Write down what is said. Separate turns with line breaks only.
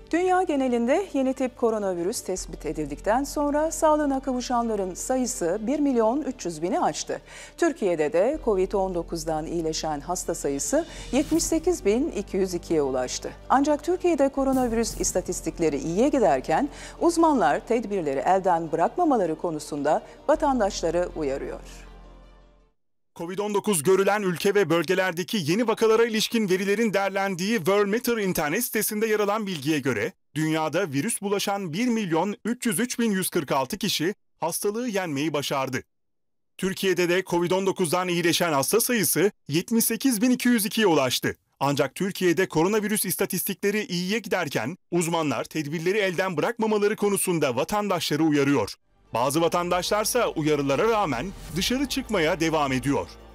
Dünya genelinde yeni tip koronavirüs tespit edildikten sonra sağlığına kavuşanların sayısı 1.300.000'i aştı. Türkiye'de de Covid-19'dan iyileşen hasta sayısı 78.202'ye ulaştı. Ancak Türkiye'de koronavirüs istatistikleri iyiye giderken uzmanlar tedbirleri elden bırakmamaları konusunda vatandaşları uyarıyor.
Covid-19 görülen ülke ve bölgelerdeki yeni vakalara ilişkin verilerin derlendiği Worldometer internet sitesinde yer alan bilgiye göre, dünyada virüs bulaşan 1.303.146 kişi hastalığı yenmeyi başardı. Türkiye'de de Covid-19'dan iyileşen hasta sayısı 78.202'ye ulaştı. Ancak Türkiye'de koronavirüs istatistikleri iyiye giderken uzmanlar tedbirleri elden bırakmamaları konusunda vatandaşları uyarıyor. Bazı vatandaşlarsa uyarılara rağmen dışarı çıkmaya devam ediyor.